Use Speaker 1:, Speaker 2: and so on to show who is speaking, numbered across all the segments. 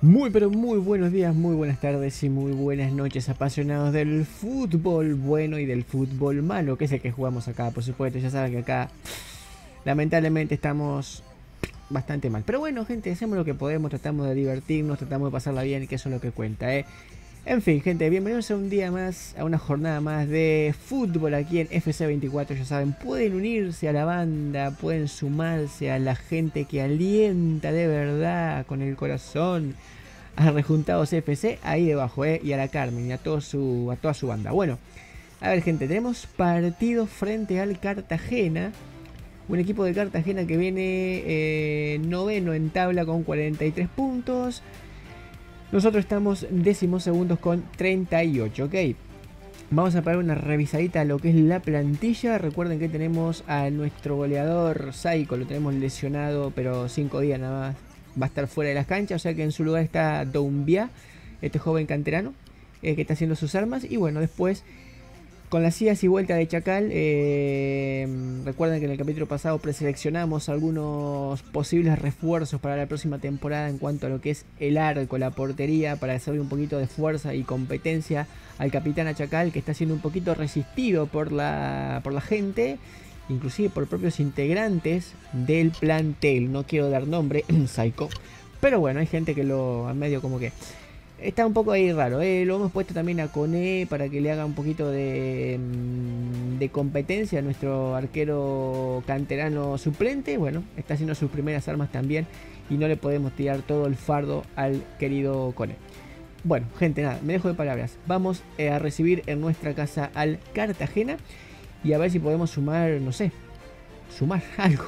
Speaker 1: Muy pero muy buenos días, muy buenas tardes y muy buenas noches, apasionados del fútbol bueno y del fútbol malo, que es el que jugamos acá, por supuesto. Ya saben que acá lamentablemente estamos bastante mal, pero bueno, gente, hacemos lo que podemos, tratamos de divertirnos, tratamos de pasarla bien, que eso es lo que cuenta. En fin, gente, bienvenidos a un día más, a una jornada más de fútbol aquí en FC24. Ya saben, pueden unirse a la banda, pueden sumarse a la gente que alienta de verdad con el corazón a Rejuntados FC ahí debajo, y a la Carmen y a toda su banda. Bueno, a ver, gente, tenemos partido frente al Cartagena. Un equipo de Cartagena que viene noveno en tabla con 43 puntos. Nosotros estamos decimosegundos con 38, ok. Vamos a parar una revisadita a lo que es la plantilla. Recuerden que tenemos a nuestro goleador Saiko, lo tenemos lesionado, pero 5 días nada más va a estar fuera de las canchas. O sea que en su lugar está Doumbia, este joven canterano, que está haciendo sus armas. Y bueno, después, con las idas y vueltas de Chacal, recuerden que en el capítulo pasado preseleccionamos algunos posibles refuerzos para la próxima temporada en cuanto a lo que es el arco, la portería, para hacerle un poquito de fuerza y competencia al capitán Chacal, que está siendo un poquito resistido por la gente, inclusive por propios integrantes del plantel. No quiero dar nombre, Psycho, pero bueno, hay gente que lo a medio como que está un poco ahí raro. Lo hemos puesto también a Cone para que le haga un poquito de competencia a nuestro arquero canterano suplente. Bueno, está haciendo sus primeras armas también y no le podemos tirar todo el fardo al querido Cone. Bueno, gente, nada, me dejo de palabras. Vamos a recibir en nuestra casa al Cartagena y a ver si podemos sumar, no sé, sumar algo.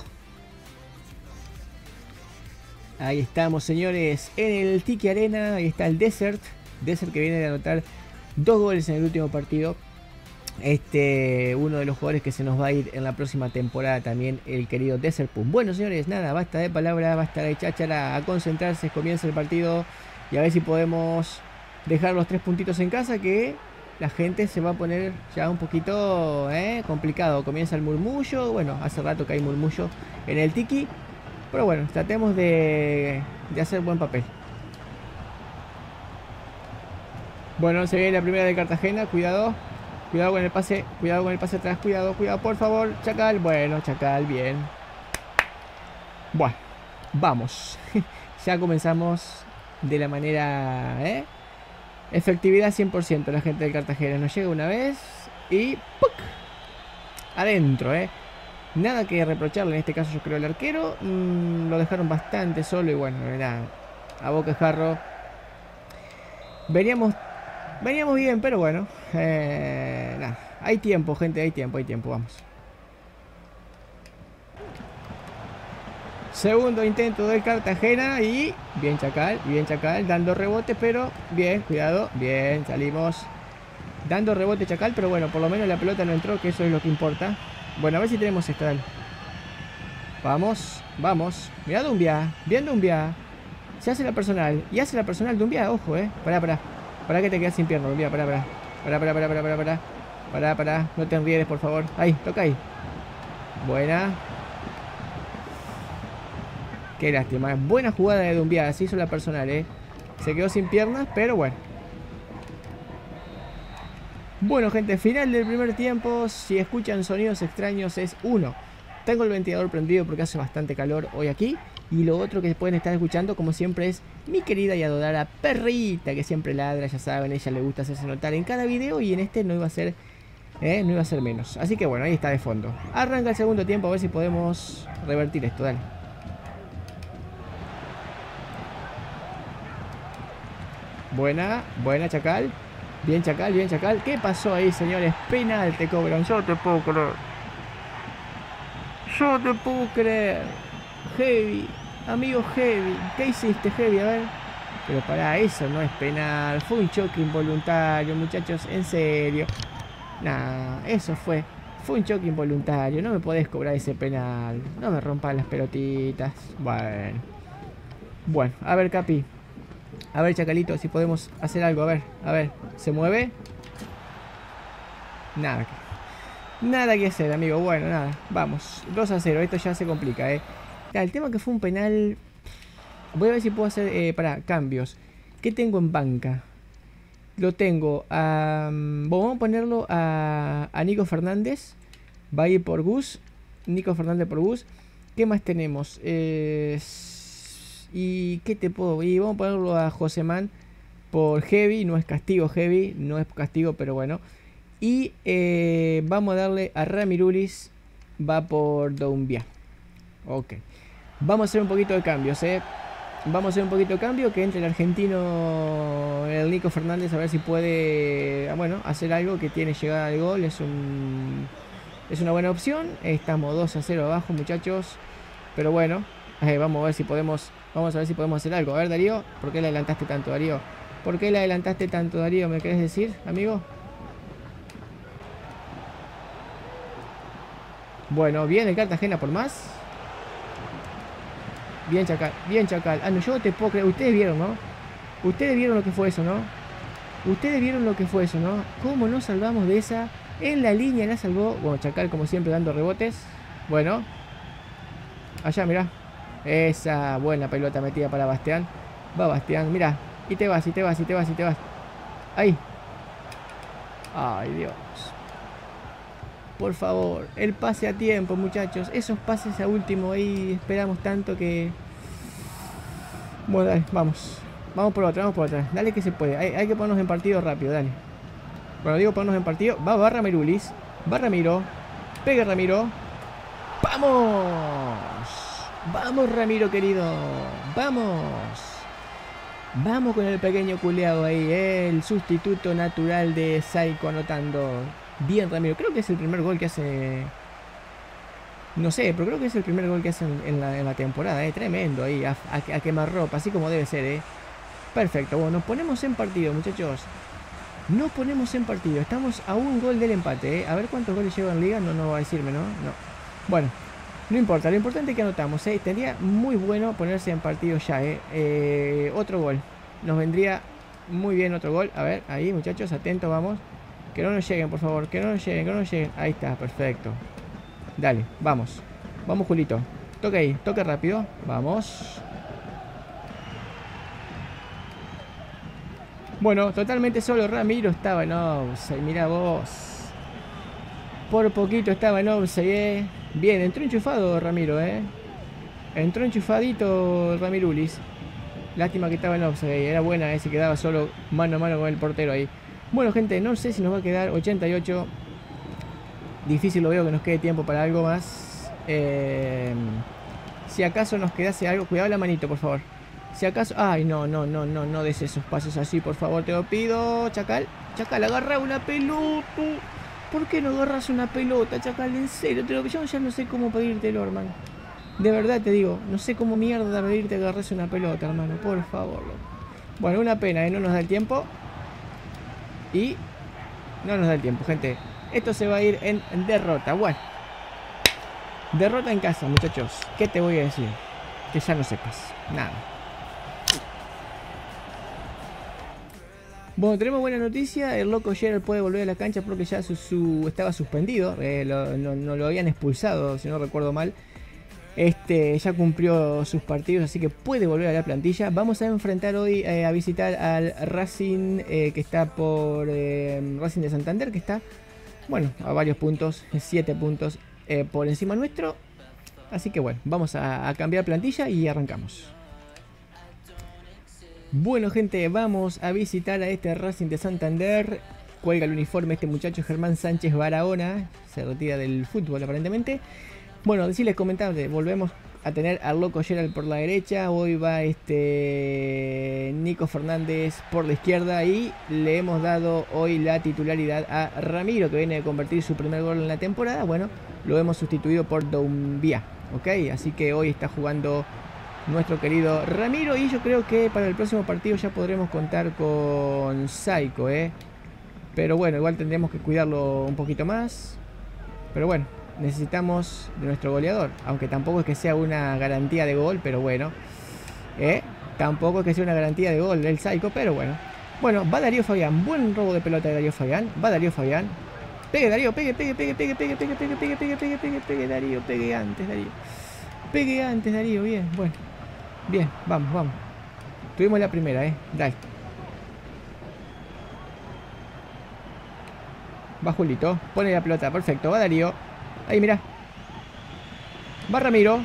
Speaker 1: Ahí estamos, señores, en el Tiki Arena. Ahí está el Desert que viene de anotar 2 goles en el último partido. Uno de los jugadores que se nos va a ir en la próxima temporada también, el querido Desert Pum. Bueno, señores, nada, basta de palabra, basta de cháchara, a concentrarse, comienza el partido y a ver si podemos dejar los 3 puntitos en casa, que la gente se va a poner ya un poquito complicado. Comienza el murmullo, bueno, hace rato que hay murmullo en el Tiki. Pero bueno, tratemos de hacer buen papel. Bueno, se viene la primera de Cartagena. Cuidado. Cuidado con el pase. Cuidado con el pase atrás. Cuidado, cuidado, por favor. Chacal. Bueno, Chacal, bien. Bueno, vamos. Ya comenzamos de la manera... Efectividad 100% la gente de Cartagena. Nos llega una vez y... ¡puc! Adentro, Nada que reprocharle, en este caso yo creo el arquero. Lo dejaron bastante solo y bueno, nada, a boca de jarro. Veníamos bien, pero bueno, nada. Hay tiempo, gente, hay tiempo, vamos. Segundo intento del Cartagena y bien Chacal, dando rebote, pero bien, cuidado, bien, salimos. Dando rebote Chacal, pero bueno, por lo menos la pelota no entró, que eso es lo que importa. Bueno, a ver si tenemos esta. Vamos, vamos. Mira Doumbia, bien Doumbia. Se hace la personal. Y hace la personal Doumbia, ojo, Pará. Pará que te quedas sin pierna, Doumbia, pará. Pará. No te enriedes, por favor. Ahí, toca ahí. Buena. Qué lástima. Buena jugada de Doumbia. Se hizo la personal, Se quedó sin piernas, pero bueno. Bueno, gente, final del primer tiempo. Si escuchan sonidos extraños es 1. Tengo el ventilador prendido porque hace bastante calor hoy aquí. Y lo otro que pueden estar escuchando, como siempre, es mi querida y adorada perrita, que siempre ladra, ya saben, ella le gusta hacerse notar en cada video. Y en este no iba a ser menos. Así que bueno, ahí está de fondo. Arranca el segundo tiempo, a ver si podemos revertir esto, dale. Buena Chacal. Bien Chacal. ¿Qué pasó ahí, señores? Penal te cobran. Yo te puedo creer. Heavy. Amigo Heavy. ¿Qué hiciste, Heavy? A ver. Pero para eso no es penal. Fue un choque involuntario, muchachos. En serio. Nah, eso fue un choque involuntario. No me podés cobrar ese penal. No me rompas las pelotitas. Bueno, a ver, Capi. A ver, Chacalito, si podemos hacer algo. A ver, ¿se mueve? Nada que hacer, amigo. Bueno, nada, vamos, 2-0, esto ya se complica, El tema que fue un penal Voy a ver si puedo hacer, para cambios. ¿Qué tengo en banca? Lo tengo a... vamos a ponerlo a Nico Fernández. Va a ir por Gus. Nico Fernández por Gus. ¿Qué más tenemos? ¿Y qué te puedo? Y vamos a ponerlo a Josemán por Heavy. No es castigo Heavy. No es castigo, pero bueno. Y vamos a darle a Ramirulis. Va por Doumbia. Ok. Vamos a hacer un poquito de cambios, Vamos a hacer un poquito de cambio. Que entre el argentino, el Nico Fernández, a ver si puede, bueno, hacer algo. Que tiene llegada al gol. Es una buena opción. Estamos 2-0 abajo, muchachos. Pero bueno, vamos a ver si podemos. Vamos a ver si podemos hacer algo. A ver, Darío, ¿por qué le adelantaste tanto, Darío? ¿Por qué le adelantaste tanto, Darío? ¿Me querés decir, amigo? Bueno, viene el Cartagena por más. Bien, Chacal, bien, Chacal. Ah, no, yo no te puedo creer. Ustedes vieron, ¿no? Ustedes vieron lo que fue eso, ¿no? Ustedes vieron lo que fue eso, ¿no? ¿Cómo nos salvamos de esa? En la línea la salvó. Bueno, Chacal como siempre dando rebotes. Bueno. Allá, mirá. Esa buena pelota metida para Bastián. Va Bastián, mirá. Y te vas, y te vas, y te vas, y te vas. Ahí. Ay, Dios. Por favor, el pase a tiempo, muchachos. Esos pases a último ahí esperamos tanto que... Bueno, dale, vamos. Vamos por otra, vamos por otra. Dale que se puede. Hay que ponernos en partido rápido, dale. Cuando digo ponernos en partido, va Ramirulis. Va Ramiro. Pega Ramiro. ¡Vamos! ¡Vamos, Ramiro, querido! ¡Vamos! Vamos con el pequeño culeado ahí. El sustituto natural de Saiko anotando. Bien, Ramiro. Creo que es el primer gol que hace... No sé, pero creo que es el primer gol que hace en la temporada. Tremendo ahí. A quemarropa. Así como debe ser, Perfecto. Bueno, nos ponemos en partido, muchachos. Nos ponemos en partido. Estamos a un gol del empate, A ver cuántos goles lleva en liga. No va a decirme, ¿no? No. Bueno, no importa. Lo importante es que anotamos, Tendría muy bueno ponerse en partido ya, Otro gol. Nos vendría muy bien otro gol. A ver, ahí, muchachos, atentos, vamos. Que no nos lleguen, por favor. Que no nos lleguen, que no nos lleguen. Ahí está, perfecto. Dale, vamos. Vamos, Julito. Toque ahí, toque rápido. Vamos. Bueno, totalmente solo. Ramiro estaba en offside. Mirá vos. Por poquito estaba en offside, Bien, entró enchufado Ramiro, Entró enchufadito Ramirulis. Lástima que estaba en offside. Era buena, se quedaba solo mano a mano con el portero ahí. Bueno, gente, no sé si nos va a quedar 88. Difícil lo veo que nos quede tiempo para algo más. Si acaso nos quedase algo... Cuidado la manito, por favor. Si acaso... Ay, no des esos pasos así, por favor, te lo pido. Chacal, agarra una pelota. ¿Por qué no agarras una pelota, Chacal? En serio, yo ya no sé cómo pedírtelo, hermano. De verdad te digo, no sé cómo mierda pedirte que agarres una pelota, hermano. Por favor. Bueno, una pena, no nos da el tiempo. Y no nos da el tiempo, gente. Esto se va a ir en derrota. Bueno, derrota en casa, muchachos. ¿Qué te voy a decir? Que ya no sepas nada. Bueno, tenemos buena noticia. El loco Gerald puede volver a la cancha porque ya estaba suspendido. No lo habían expulsado, si no recuerdo mal. Ya cumplió sus partidos, así que puede volver a la plantilla. Vamos a enfrentar hoy a visitar al Racing, que está por Racing de Santander, que está, bueno, a varios puntos, 7 puntos por encima nuestro. Así que bueno, vamos a cambiar plantilla y arrancamos. Bueno, gente, vamos a visitar a este Racing de Santander. Cuelga el uniforme este muchacho Germán Sánchez Barahona. Se retira del fútbol aparentemente. Bueno, les comentaba, volvemos a tener al loco Gerald por la derecha. Hoy va Nico Fernández por la izquierda. Y le hemos dado hoy la titularidad a Ramiro, que viene de convertir su primer gol en la temporada. Bueno, lo hemos sustituido por Doumbia, ¿ok? Así que hoy está jugando nuestro querido Ramiro. Y yo creo que para el próximo partido ya podremos contar con Saiko, Pero bueno, igual tendremos que cuidarlo un poquito más. Pero bueno, necesitamos de nuestro goleador. Aunque tampoco es que sea una garantía de gol, pero bueno. Tampoco es que sea una garantía de gol del Saiko, pero bueno. Bueno, va Darío Fabián. Buen robo de pelota de Darío Fabián. Va Darío Fabián. Pegue, Darío, pegue, Darío, pegue antes, Darío. Pegue antes, Darío, bien, bueno. Bien, vamos, vamos. Tuvimos la primera, dale. Va Julito, pone la pelota, perfecto. Va Darío. Ahí, mira. Va Ramiro.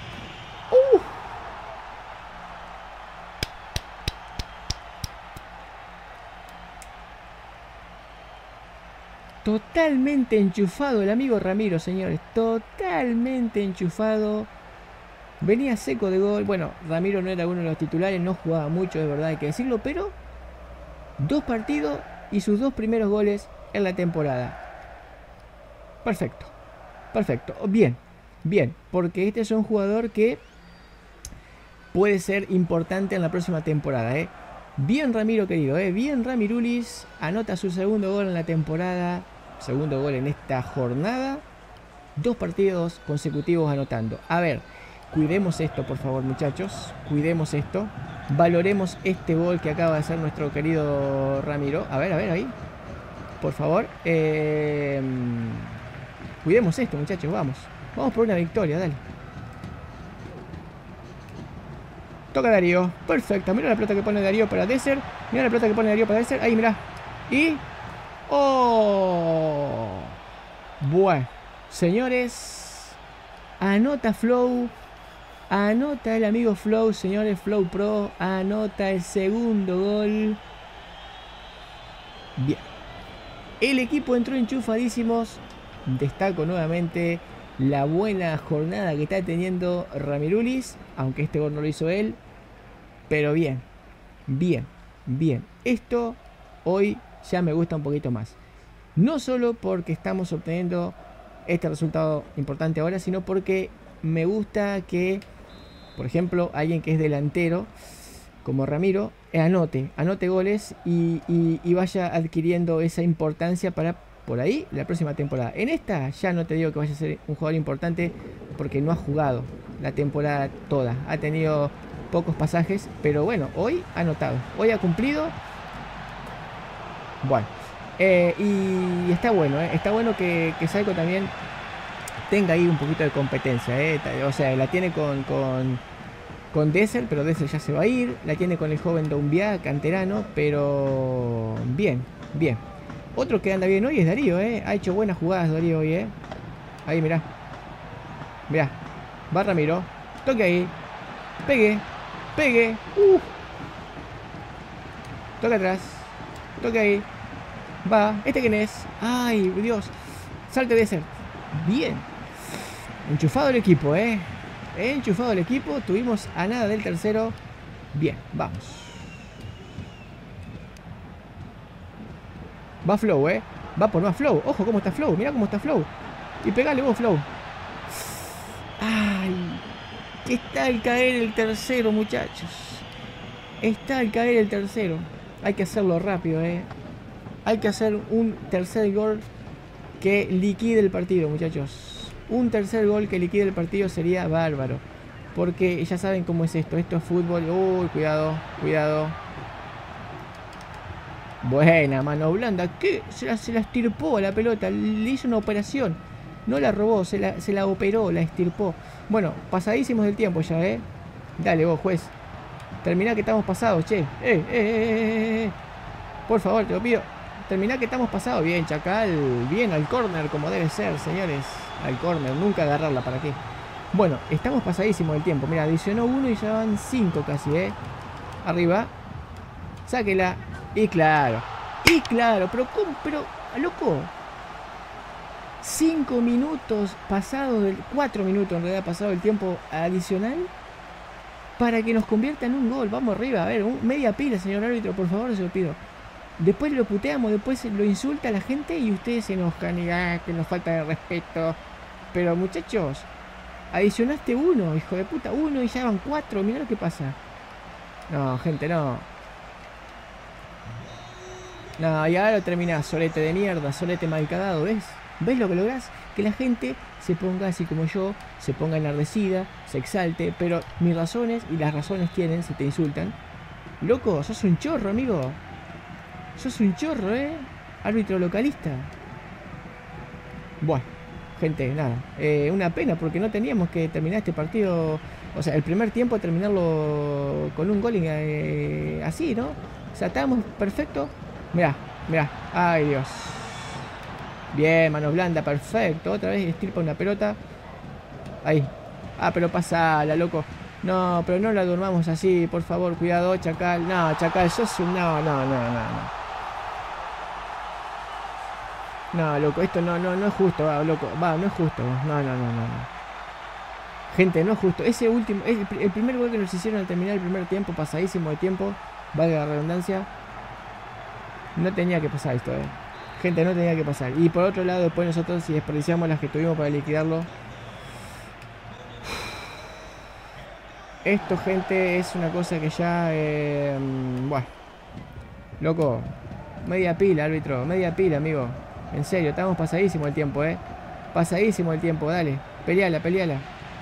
Speaker 1: Totalmente enchufado el amigo Ramiro, señores. Totalmente enchufado. Venía seco de gol. Bueno, Ramiro no era uno de los titulares, no jugaba mucho, de verdad hay que decirlo, pero 2 partidos y sus 2 primeros goles en la temporada. Perfecto. Perfecto. Bien. Bien. Porque este es un jugador que puede ser importante en la próxima temporada, Bien Ramiro, querido, bien Ramirulis. Anota su segundo gol en la temporada. Segundo gol en esta jornada. 2 partidos consecutivos anotando. A ver, cuidemos esto, por favor, muchachos. Cuidemos esto. Valoremos este gol que acaba de hacer nuestro querido Ramiro. A ver, ahí. Por favor. Cuidemos esto, muchachos, vamos. Vamos por una victoria, dale. Toca Darío. Perfecto. Mira la pelota que pone Darío para Desser. Mira la pelota que pone Darío para Desser. Ahí, mira. Y... ¡oh! Bueno. Señores. Anota Flow. Anota el amigo Flow, señores. Flow Pro. Anota el segundo gol. Bien. El equipo entró enchufadísimos. Destaco nuevamente la buena jornada que está teniendo Ramirulis, aunque este gol no lo hizo él, pero bien, bien, bien. Esto hoy ya me gusta un poquito más. No solo porque estamos obteniendo este resultado importante ahora, sino porque me gusta que, por ejemplo, alguien que es delantero, como Ramiro, anote goles y vaya adquiriendo esa importancia para... por ahí la próxima temporada. En esta ya no te digo que vaya a ser un jugador importante porque no ha jugado la temporada toda. Ha tenido pocos pasajes, pero bueno, hoy ha anotado. Hoy ha cumplido. Bueno, y está bueno, está bueno que Salco también tenga ahí un poquito de competencia. O sea, la tiene con Desser, pero Desser ya se va a ir. La tiene con el joven Doumbia, canterano, pero bien, bien. Otro que anda bien hoy es Darío, Ha hecho buenas jugadas Darío hoy, Ahí, mirá. Mirá. Va Ramiro. Toque ahí. Pegue. Pegue. Toque atrás. Toque ahí. Va. ¿Este quién es? Ay, Dios. Salte de ser. Bien. Enchufado el equipo, Enchufado el equipo. Tuvimos a nada del tercero. Bien, vamos. Va Flow, Va por más Flow. Ojo cómo está Flow. Mira cómo está Flow. Y pegale vos, Flow. Ay. Está al caer el tercero, muchachos. Está al caer el tercero. Hay que hacerlo rápido, Hay que hacer un tercer gol que liquide el partido, muchachos. Un tercer gol que liquide el partido sería bárbaro. Porque ya saben cómo es esto. Esto es fútbol. Uy, cuidado, cuidado. Buena, mano blanda. ¿Qué? Se la estirpó a la pelota. Le hizo una operación. No la robó, se la operó, la estirpó. Bueno, pasadísimos del tiempo ya, Dale vos, juez. Terminá que estamos pasados, che. Por favor, te lo pido. Terminá que estamos pasados. Bien, Chacal. Bien, al córner, como debe ser, señores. Al córner, nunca agarrarla, ¿para qué? Bueno, estamos pasadísimos del tiempo. Mira, adicionó 1 y ya van 5 casi, Arriba. Sáquela. Y claro, pero ¿cómo? Pero, loco, 5 minutos pasados, 4 minutos en realidad pasado el tiempo adicional para que nos convierta en un gol. Vamos arriba, a ver, media pila, señor árbitro, por favor, se lo pido. Después lo puteamos, después lo insulta a la gente y ustedes se enojan y que nos falta de respeto. Pero muchachos, adicionaste 1, hijo de puta, 1 y ya van 4, mirá lo que pasa. No, gente, no. No, y ahora lo terminás, solete de mierda, solete mal cagado, ¿ves? ¿Ves lo que lográs? Que la gente se ponga así como yo, se ponga enardecida, se exalte, pero mis razones, y las razones tienen si te insultan. Loco, sos un chorro, amigo. Sos un chorro, árbitro localista. Bueno, gente, nada. Una pena porque no teníamos que terminar este partido O sea, el primer tiempo terminarlo con un gol así, ¿no? O sea, estábamos perfecto. Mirá, mirá. Ay, Dios. Bien, mano blanda, perfecto. Otra vez estirpa una pelota. Ahí. Ah, pero pasala, loco. No, pero no la durmamos así, por favor, cuidado, Chacal. No, Chacal, sos un... No, no, no, no, no. No, loco, esto no es justo, va, loco. Va, no es justo. No, no, no, no, no. Gente, no es justo. Ese último, el primer gol que nos hicieron al terminar el primer tiempo, pasadísimo de tiempo, valga la redundancia, no tenía que pasar esto, Gente, no tenía que pasar. Y por otro lado, después nosotros, si desperdiciamos las que tuvimos para liquidarlo, esto, gente, es una cosa que ya, bueno, loco, media pila, árbitro, media pila, amigo. En serio, estamos pasadísimo el tiempo, pasadísimo el tiempo, dale, peleala, peleala.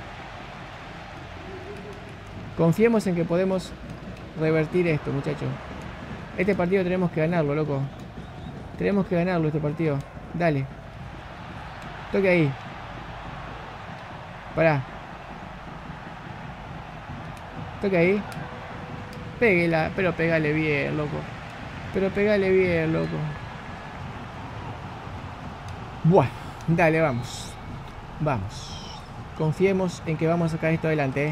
Speaker 1: Confiemos en que podemos revertir esto, muchachos. Este partido tenemos que ganarlo, loco. Tenemos que ganarlo este partido. Dale. Toque ahí. Pará. Toque ahí. Péguela, pero pegale bien, loco. Pero pegale bien, loco. Buah. Dale, vamos. Vamos. Confiemos en que vamos a sacar esto adelante,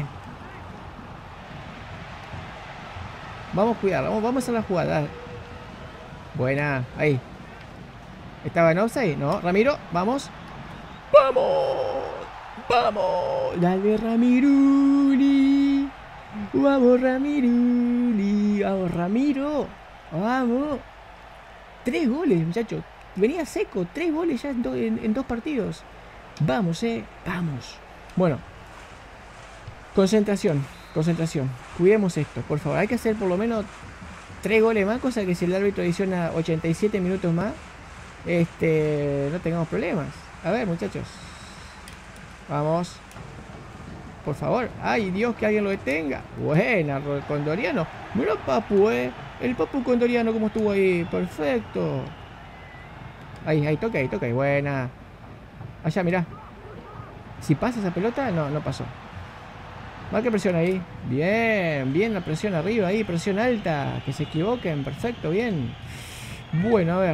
Speaker 1: Vamos a cuidarla, vamos a hacer la jugada. Buena, ahí. ¿Estaba en offside? No, Ramiro, vamos. ¡Vamos! ¡Vamos! Dale, Ramiruli. Vamos, Ramiruli. Vamos, Ramiro. Vamos. 3 goles, muchachos. Venía seco, 3 goles ya en 2 partidos. Vamos, vamos. Bueno. Concentración. Concentración. Cuidemos esto, por favor. Hay que hacer por lo menos 3 goles más, cosa que si el árbitro adiciona 87 minutos más, no tengamos problemas. A ver, muchachos. Vamos. Por favor. Ay, Dios, que alguien lo detenga. Buena, Condoriano. Mira, Papu, El Papu Condoriano como estuvo ahí. Perfecto. Ahí, toca ahí. Buena. Allá, mirá. Si pasa esa pelota, no pasó. Marque presión ahí. Bien la presión arriba ahí. Presión alta. Que se equivoquen. Perfecto, bien. Bueno, a ver.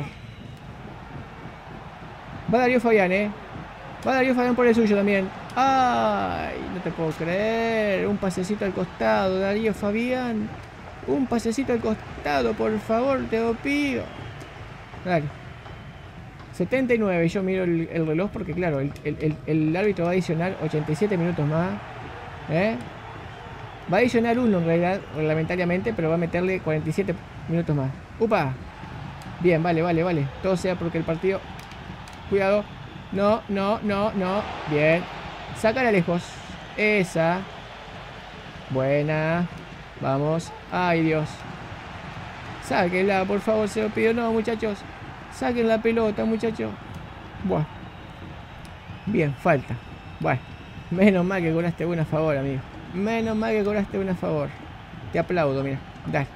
Speaker 1: Va Darío Fabián, Va Darío Fabián por el suyo también. Ay, no te puedo creer. Un pasecito al costado, Darío Fabián. Un pasecito al costado, por favor, te lo pido. Dale. 79. Yo miro el reloj porque, claro, el árbitro va a adicionar 87 minutos más. Va a adicionar uno en realidad, reglamentariamente, pero va a meterle 47 minutos más. ¡Upa! Bien, vale. Todo sea porque el partido... Cuidado. No. Bien. Sácala lejos. Esa. Buena. Vamos. Ay, Dios. Sáquenla, por favor, se lo pido. No, muchachos. Saquen la pelota, muchachos. Buah. Bien, falta. Bueno. Menos mal que cobraste una a favor, amigo. Menos mal que cobraste una a favor. Te aplaudo, mira. Dale.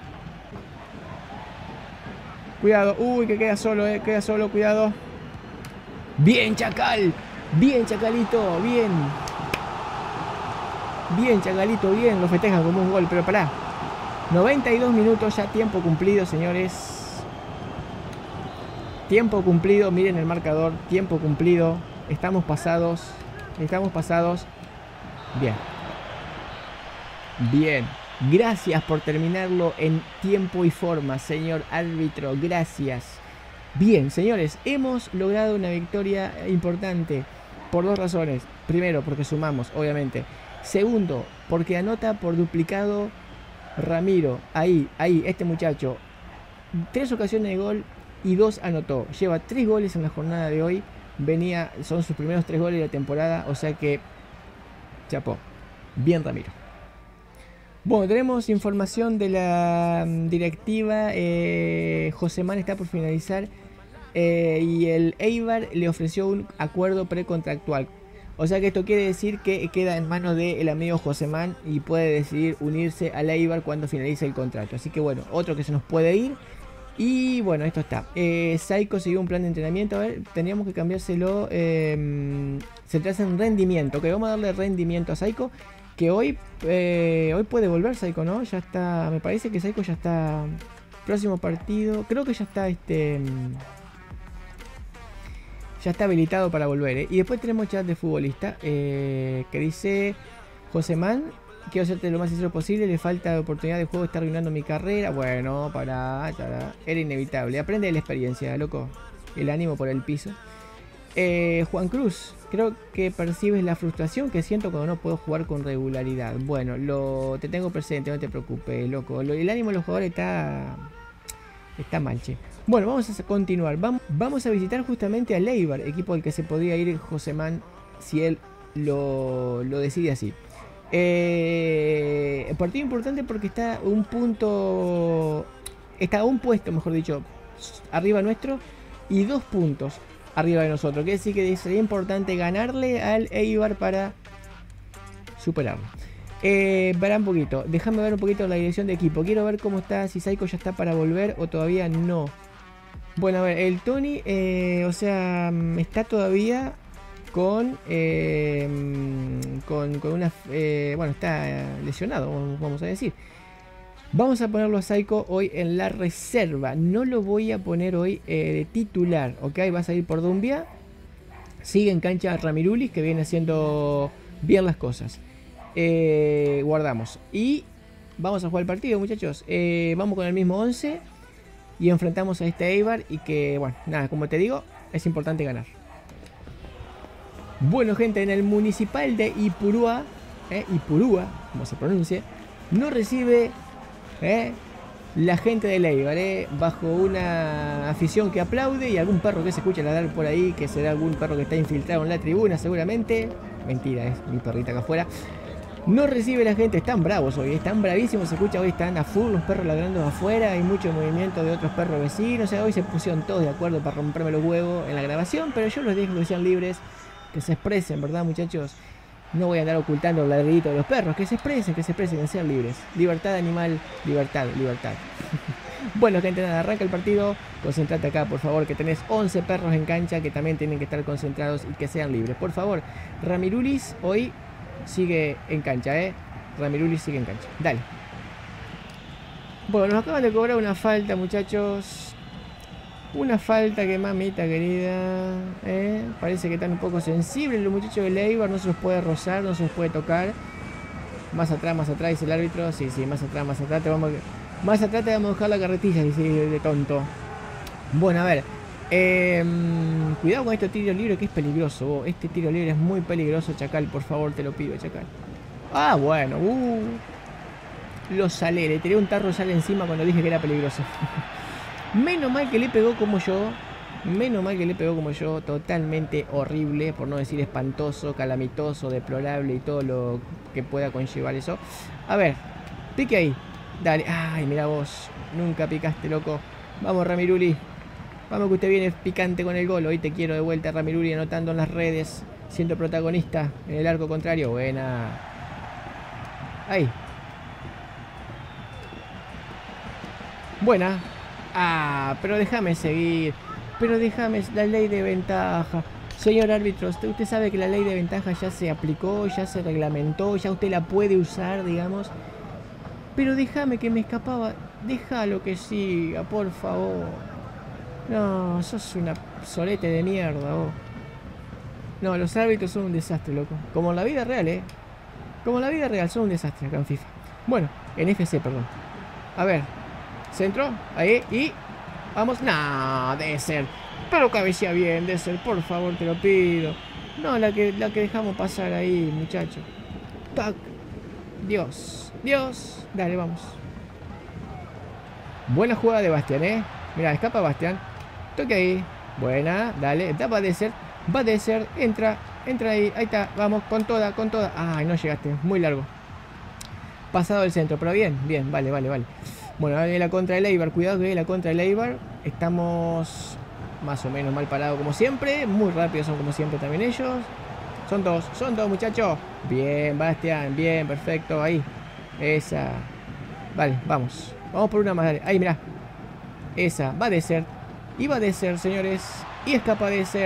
Speaker 1: Cuidado. Uy, que queda solo, Queda solo, cuidado. Bien, Chacal. Bien, Chacalito. Bien. Bien, Chacalito. Bien. Lo festejan como un gol. Pero pará. 92 minutos ya. Tiempo cumplido, señores. Tiempo cumplido. Miren el marcador. Tiempo cumplido. Estamos pasados. Bien. Bien. Gracias por terminarlo en tiempo y forma, señor árbitro. Gracias. Bien, señores, hemos logrado una victoria importante por 2 razones. Primero, porque sumamos, obviamente. Segundo, porque anota por duplicado Ramiro. Ahí, este muchacho. 3 ocasiones de gol y 2 anotó. Lleva 3 goles en la jornada de hoy. Son sus primeros 3 goles de la temporada. O sea que, chapó. Bien, Ramiro. Bueno, tenemos información de la directiva. Josemán está por finalizar. Y el Eibar le ofreció un acuerdo precontractual. O sea que esto quiere decir que queda en manos del amigo Josemán y puede decidir unirse al Eibar cuando finalice el contrato. Así que bueno, otro que se nos puede ir. Y bueno, esto está. Saiko siguió un plan de entrenamiento. A ver, teníamos que cambiárselo. Centrarse en rendimiento. Ok, vamos a darle rendimiento a Saiko. Que hoy puede volver Saiko, ¿no? Ya está, me parece que Saiko ya está. Próximo partido, creo que ya está ya está habilitado para volver, ¿eh? Y después tenemos chat de futbolista que dice: Josemán, quiero hacerte lo más sincero posible, le falta oportunidad de juego, está arruinando mi carrera. Bueno, para, era inevitable. Aprende de la experiencia, loco. El ánimo por el piso. Juan Cruz, creo que percibes la frustración que siento cuando no puedo jugar con regularidad. Bueno, te tengo presente, no te preocupes, loco. El ánimo de los jugadores está mal, che. Bueno, vamos a continuar. Vamos a visitar justamente a Leibar, equipo al que se podría ir Josemán si él lo decide así. Partido importante porque está a un puesto, mejor dicho, arriba nuestro y 2 puntos arriba de nosotros. Quiere decir que sería importante ganarle al Eibar para superarlo. Verá un poquito, déjame ver un poquito la dirección de equipo. Quiero ver cómo está, si Saiko ya está para volver o todavía no. Bueno, a ver, el Tony, o sea, está todavía con una... bueno, está lesionado, vamos a decir. Vamos a ponerlo a Saiko hoy en la reserva. No lo voy a poner hoy de titular, ¿ok? Va a salir por Dumbia. Sigue en cancha Ramirulis, que viene haciendo bien las cosas. Guardamos. Y vamos a jugar el partido, muchachos. Vamos con el mismo 11. Y enfrentamos a este Eibar. Y que, bueno, nada, como te digo, es importante ganar. Bueno, gente, en el municipal de Ipurúa, como se pronuncie, no recibe la gente de Eibar, bajo una afición que aplaude y algún perro que se escucha ladrar por ahí, que será algún perro que está infiltrado en la tribuna seguramente. Mentira, es mi perrita acá afuera. No recibe la gente, están bravos hoy, están bravísimos, se escucha hoy, están a full los perros ladrando afuera, hay mucho movimiento de otros perros vecinos, o sea, hoy se pusieron todos de acuerdo para romperme los huevos en la grabación, pero yo los dejo que sean libres, que se expresen, ¿verdad, muchachos? No voy a andar ocultando el ladridito de los perros, que se expresen, que sean libres. Libertad animal, libertad. Bueno, gente, nada, arranca el partido. Concentrate acá, por favor, que tenés 11 perros en cancha que también tienen que estar concentrados y que sean libres. Por favor, Ramirulis hoy sigue en cancha, Ramirulis sigue en cancha. Dale. Bueno, nos acaban de cobrar una falta, muchachos. Una falta que, mamita querida, parece que están un poco sensibles los muchachos de Eibar. No se los puede rozar, no se los puede tocar. Más atrás, dice el árbitro. Sí, más atrás. Más atrás te vamos a dejar la carretilla, dice de tonto. Bueno, a ver. Cuidado con este tiro libre que es peligroso. Este tiro libre es muy peligroso, Chacal. Por favor, te lo pido, Chacal. Ah, bueno. Lo salé. Le tiré un tarro de sal encima cuando dije que era peligroso. Menos mal que le pegó como yo. Totalmente horrible, por no decir espantoso, calamitoso, deplorable y todo lo que pueda conllevar eso. A ver, pique ahí. Dale. Ay, mira vos. Nunca picaste, loco. Vamos, Ramiruli. Vamos que usted viene picante con el gol. Hoy te quiero de vuelta, Ramiruli, anotando en las redes, siendo protagonista en el arco contrario. Buena. Ahí. Buena. Ah, pero déjame seguir. La ley de ventaja. Señor árbitro, usted sabe que la ley de ventaja ya se aplicó, ya se reglamentó, ya usted la puede usar, digamos. Pero déjame que me escapaba. Déjalo que siga, por favor. No, sos una solete de mierda, vos. No, los árbitros son un desastre, loco. Como en la vida real, Como en la vida real, son un desastre acá en FIFA. Bueno, en FC, perdón. A ver. Centro, ahí, y... Vamos, no, Desser. Pero cabecea bien, Desser, por favor, te lo pido. No, la que dejamos pasar ahí, muchacho. Tac. Dios. Dale, vamos. Buena jugada de Bastián, Mira, escapa Bastián. Toque ahí. Buena, dale. Va Desser. Entra ahí. Ahí está, vamos, con toda. Ay, no llegaste, muy largo. Pasado el centro, pero bien, vale. Bueno, ahora viene la contra del Eibar. Cuidado que viene la contra del Eibar. Estamos más o menos mal parados como siempre. Muy rápidos son como siempre también ellos. Son dos, muchachos. Bien, Bastián, bien, perfecto. Ahí. Esa. Vale, vamos. Vamos por una más, dale. Ahí, mirá. Esa, va a Desser. Y va a Desser, señores. Y escapa Desser.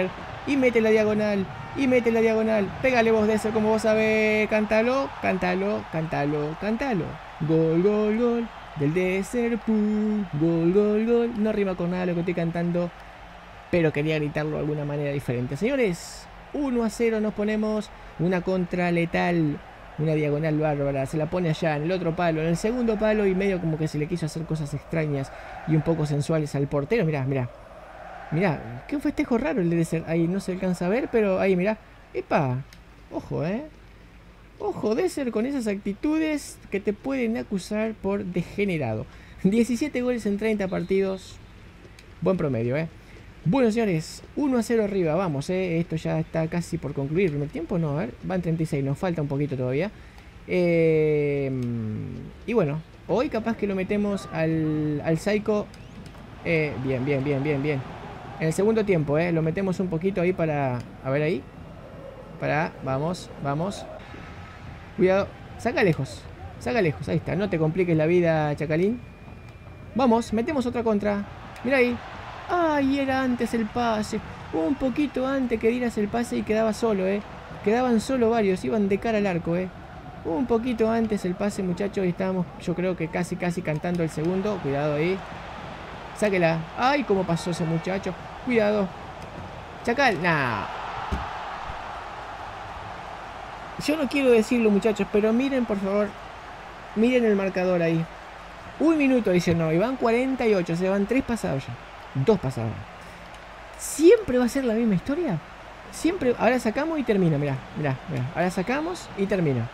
Speaker 1: Y mete la diagonal. Y mete la diagonal. Pégale vos de eso como vos sabés. Cántalo, cántalo, cántalo, cántalo. Gol, gol, gol. Del Desert Pool. Gol, gol, gol. No rima con nada lo que estoy cantando, pero quería gritarlo de alguna manera diferente. Señores, 1-0 nos ponemos. Una contra letal. Una diagonal bárbara. Se la pone allá en el otro palo. En el segundo palo. Y medio como que se le quiso hacer cosas extrañas y un poco sensuales al portero. Mirá, mirá. Mirá, qué festejo raro el de Desert. Ahí no se alcanza a ver, pero ahí mirá. ¡Epa! Ojo, ojo, Desert con esas actitudes que te pueden acusar por degenerado. 17 goles en 30 partidos. Buen promedio, Bueno, señores, 1-0 arriba, vamos, esto ya está casi por concluir. ¿El primer tiempo? No, a ver, van 36, nos falta un poquito todavía. Y bueno, hoy capaz que lo metemos al Psycho. Bien, bien, bien, bien, bien. En el segundo tiempo, lo metemos un poquito ahí para... A ver ahí. Vamos, vamos. Cuidado, saca lejos, ahí está. No te compliques la vida, Chacalín. Vamos, metemos otra contra. Mira ahí. Ay, era antes el pase. Un poquito antes que dieras el pase y quedaba solo, Quedaban solo varios, iban de cara al arco, Un poquito antes el pase, muchachos. Y estábamos, yo creo que casi cantando el segundo. Cuidado ahí. Sáquela. Ay, cómo pasó ese muchacho. Cuidado. Chacal, nah. Yo no quiero decirlo, muchachos, pero miren, por favor. Miren el marcador ahí. 1 minuto, dice no. Y van 48, se van 3 pasados ya. 2 pasados. ¿Siempre va a ser la misma historia? Siempre. Ahora sacamos y termina, mirá, mirá, mirá. Ahora sacamos y termina.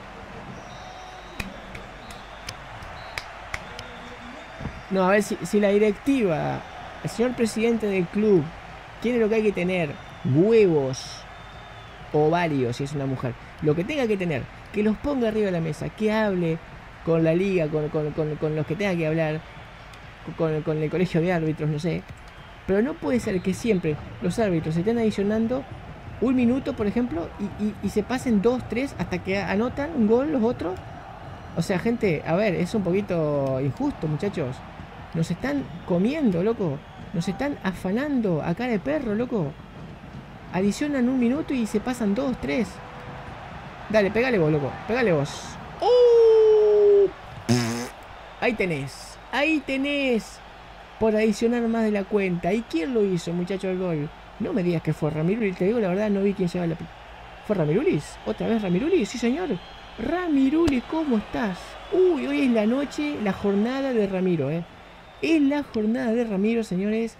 Speaker 1: No, a ver si la directiva, el señor presidente del club, tiene lo que hay que tener. Huevos. Ovarios, si es una mujer. Lo que tenga que tener. Que los ponga arriba de la mesa. Que hable con la liga, con los que tenga que hablar. Con el colegio de árbitros, no sé. Pero no puede ser que siempre los árbitros se estén adicionando 1 minuto, por ejemplo, y se pasen 2, 3 hasta que anotan un gol los otros. O sea, gente, a ver, es un poquito injusto, muchachos. Nos están comiendo, loco. Nos están afanando a cara de perro, loco. Adicionan 1 minuto y se pasan 2, 3. Dale, pegale vos, loco. Pegale vos. ¡Oh! Ahí tenés. Ahí tenés. Por adicionar más de la cuenta. ¿Y quién lo hizo, muchacho, el gol? No me digas que fue Ramirulis. Te digo la verdad, no vi quién lleva la... ¿Fue Ramirulis? ¿Otra vez Ramirulis? Sí, señor. Ramirulis, ¿cómo estás? Uy, hoy es la noche, la jornada de Ramiro, Es la jornada de Ramiro, señores.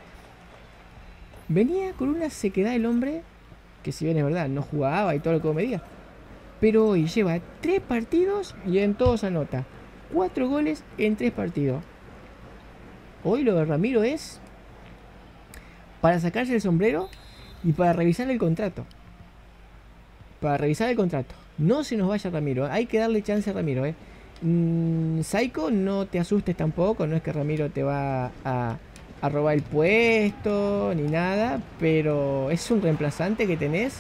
Speaker 1: Venía con una sequedad el hombre, que si bien es verdad, no jugaba y todo lo que me diga. Pero hoy lleva 3 partidos y en todos anota. 4 goles en 3 partidos. Hoy lo de Ramiro es para sacarse el sombrero y para revisar el contrato. Para revisar el contrato. No se nos vaya Ramiro. Hay que darle chance a Ramiro, Psycho, no te asustes tampoco. No es que Ramiro te va a robar el puesto ni nada. Pero es un reemplazante que tenés.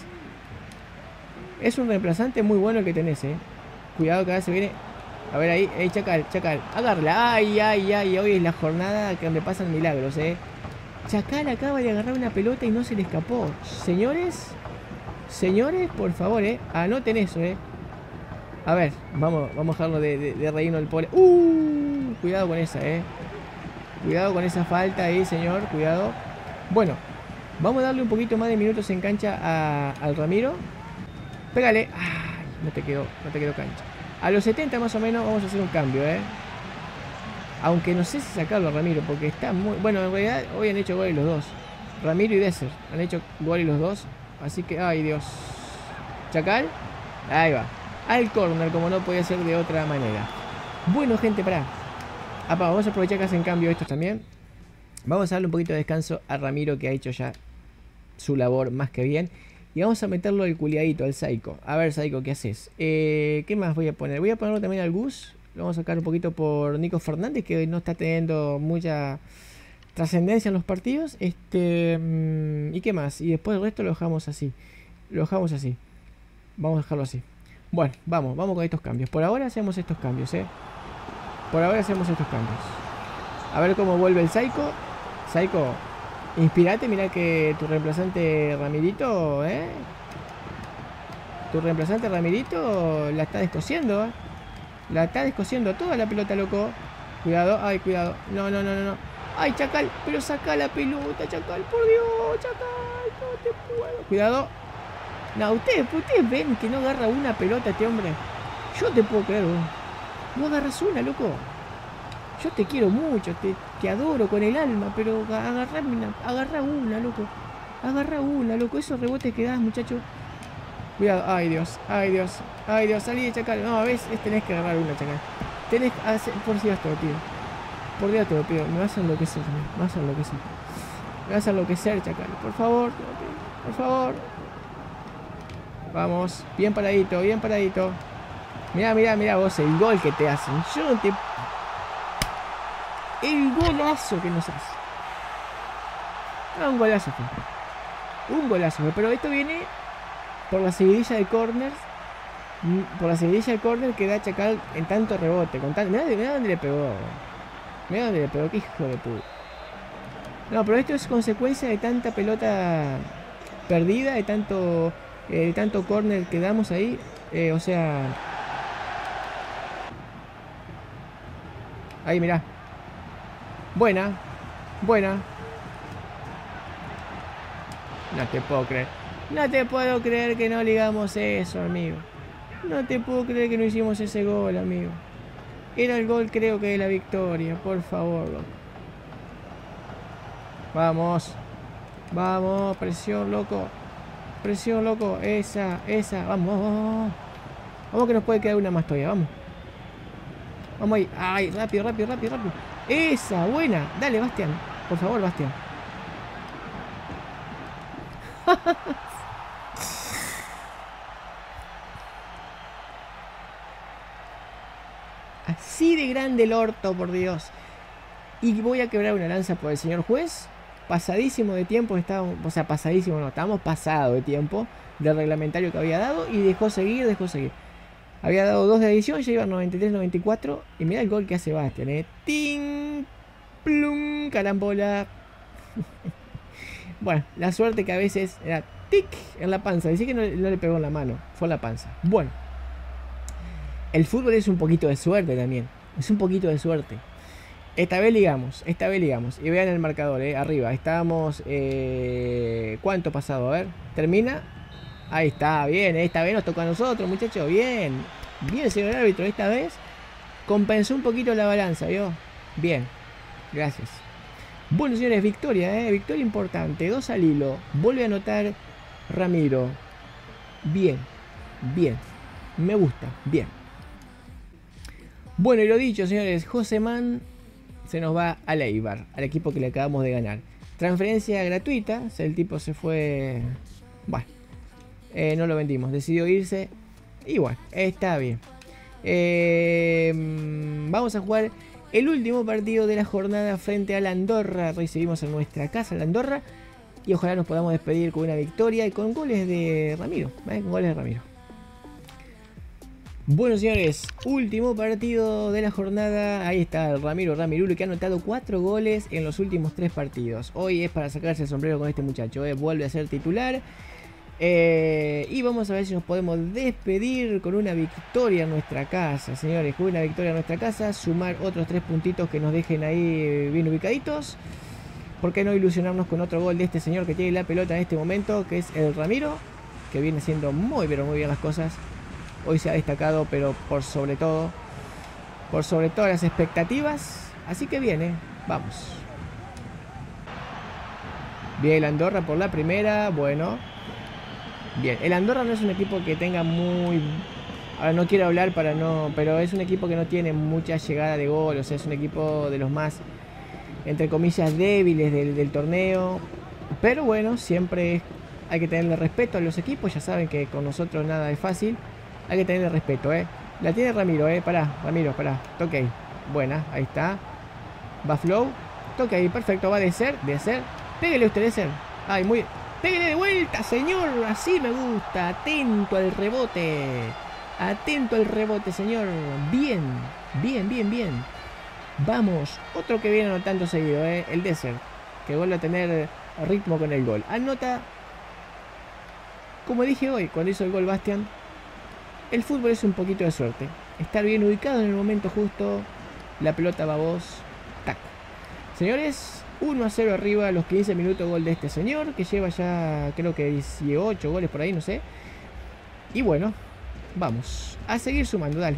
Speaker 1: Es un reemplazante muy bueno el que tenés, Cuidado que ahora se viene. A ver ahí, Chacal, agárrala. Ay, ay, ay, hoy es la jornada que donde pasan milagros, Chacal acaba de agarrar una pelota y no se le escapó. Señores, por favor, anoten eso, A ver, vamos a dejarlo de reino del pobre. Cuidado con esa, Cuidado con esa falta ahí, señor, cuidado. Bueno, vamos a darle un poquito más de minutos en cancha al Ramiro. Pégale. Ay, no te quedó cancha. A los 70 más o menos vamos a hacer un cambio, Aunque no sé si sacarlo a Ramiro, porque está muy... Bueno, en realidad hoy han hecho goles los dos. Ramiro y Desert han hecho goles los dos. Así que, ay Dios. Chacal. Ahí va. Al córner, como no podía ser de otra manera. Bueno, gente, pará. Vamos a aprovechar que hacen cambio estos también. Vamos a darle un poquito de descanso a Ramiro, que ha hecho ya su labor más que bien. Y vamos a meterlo al culiadito, al Psycho. A ver, Psycho, ¿qué haces? ¿Qué más voy a poner? Voy a ponerlo también al Gus. Lo vamos a sacar un poquito por Nico Fernández, que no está teniendo mucha trascendencia en los partidos. ¿Y qué más? Y después el resto lo dejamos así. Vamos a dejarlo así. Bueno, vamos con estos cambios. Por ahora hacemos estos cambios, A ver cómo vuelve el Psycho. Psycho, Inspirate, mira que tu reemplazante Ramirito, Tu reemplazante Ramirito la está descosiendo, La está descosiendo toda la pelota, loco. Cuidado, ay, cuidado. No, no, no, no, no. Ay, Chacal, pero saca la pelota, Chacal, por Dios, Chacal, no te puedo. Cuidado. No, ustedes ven que no agarra una pelota este hombre. Yo te puedo creer, vos. No agarras una, loco. Yo te quiero mucho, te adoro con el alma, pero agarra una, loco. Agarra una, loco. Esos rebotes que das, muchacho. Cuidado, ay Dios, ay Dios, ay Dios, salí de Chacal. No, a veces tenés que agarrar una, Chacal. Tenés que hacer, por Dios te lo pido. Por Dios te lo pido, me vas a enloquecer, me vas a enloquecer. Me vas a enloquecer, Chacal. Por favor, te lo pido, por favor. Vamos, bien paradito, bien paradito. Mirá, mirá, mirá vos el gol que te hacen. Yo no te... El golazo que nos hace. Ah, un golazo fue. Un golazo fue. Pero esto viene por la seguidilla de corners. Por la seguidilla de corner que da Chacal en tanto rebote. Mirá dónde le pegó. Mirá dónde le pegó. Qué hijo de puta. No, pero esto es consecuencia de tanta pelota perdida. De tanto corner que damos ahí. O sea... Ahí, mirá. Buena. Buena. No te puedo creer. No te puedo creer que no ligamos eso, amigo. No te puedo creer que no hicimos ese gol, amigo. Era el gol, creo que de la victoria. Por favor, loco. Vamos. Vamos, presión, loco. Presión, loco. Esa. Vamos, vamos. Vamos que nos puede quedar una más todavía, vamos. Vamos ahí. Ay, rápido. Esa, buena. Dale, Bastián. Por favor, Bastián. Así de grande el orto, por Dios. Y voy a quebrar una lanza por el señor juez. Pasadísimo de tiempo estábamos. O sea, pasadísimo no. Estábamos pasado de tiempo del reglamentario que había dado. Y dejó seguir. Había dado 2 de adición, ya iba 93-94. Y mira el gol que hace Bastian, ¡Ting! ¡Plum! Carambola. Bueno, la suerte que a veces era tic en la panza. Dice que no le pegó en la mano, fue en la panza. Bueno, el fútbol es un poquito de suerte también. Es un poquito de suerte. Esta vez ligamos. Y vean el marcador, arriba. Estábamos... ¿cuánto pasado? A ver, termina. Ahí está, bien, esta vez nos toca a nosotros, muchachos, bien. Bien, señor árbitro, esta vez compensó un poquito la balanza, ¿vio? Bien, gracias. Bueno, señores, victoria, victoria importante, 2 al hilo. Vuelve a anotar Ramiro. Bien, me gusta, bien. Bueno, y lo dicho, señores, Josemán se nos va a Eibar, al equipo que le acabamos de ganar. Transferencia gratuita, o sea, el tipo se fue... Bueno. No lo vendimos, decidió irse. Y bueno, está bien. Vamos a jugar el último partido de la jornada frente a la Andorra. Recibimos en nuestra casa la Andorra. Y ojalá nos podamos despedir con una victoria y con goles de Ramiro. Con goles de Ramiro. Bueno, señores, último partido de la jornada. Ahí está el Ramirulo, que ha anotado 4 goles en los últimos 3 partidos. Hoy es para sacarse el sombrero con este muchacho. Vuelve a ser titular. Y vamos a ver si nos podemos despedir con una victoria en nuestra casa, señores. Con una victoria en nuestra casa, sumar otros 3 puntitos que nos dejen ahí bien ubicaditos. ¿Por qué no ilusionarnos con otro gol de este señor que tiene la pelota en este momento, que es el Ramiro, que viene haciendo muy pero muy bien las cosas? Hoy se ha destacado, pero por sobre todo las expectativas. Así que viene, vamos. Bien el Andorra por la primera, bueno. Bien, el Andorra no es un equipo que tenga muy... Ahora no quiero hablar para no... Pero es un equipo que no tiene mucha llegada de gol. O sea, es un equipo de los más, entre comillas, débiles del torneo. Pero bueno, siempre hay que tenerle respeto a los equipos. Ya saben que con nosotros nada es fácil. Hay que tenerle respeto, La tiene Ramiro, Ramiro, pará. Toque ahí. Buena, ahí está. Va Flow. Toque ahí, perfecto. Va de ser. Pégale usted de ser. Ay, muy... Pégale de vuelta, señor. Así me gusta. Atento al rebote, señor. Bien. Vamos. Otro que viene anotando seguido, el Desert. Que vuelve a tener ritmo con el gol. Anota, como dije hoy, cuando hizo el gol Bastian, el fútbol es un poquito de suerte. Estar bien ubicado en el momento justo, la pelota va a vos, tac. Señores, 1-0 arriba a los 15 minutos, gol de este señor, que lleva ya creo que 18 goles por ahí, no sé. Y bueno, vamos a seguir sumando, dale.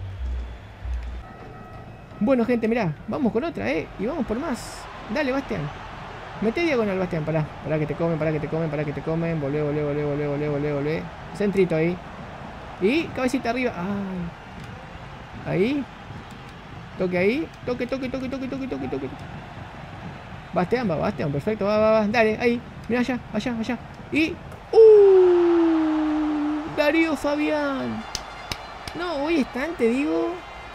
Speaker 1: Bueno, gente, mirá, vamos con otra, y vamos por más. Dale, Bastian. Mete diagonal, Bastian, pará que te comen, pará que te comen. Volvé. Centrito ahí. Y cabecita arriba. Ay. Ahí. Toque ahí. Toque. Bastian, perfecto, va. Dale, ahí. Mirá allá. Y... Darío Fabián. No, hoy están, te digo.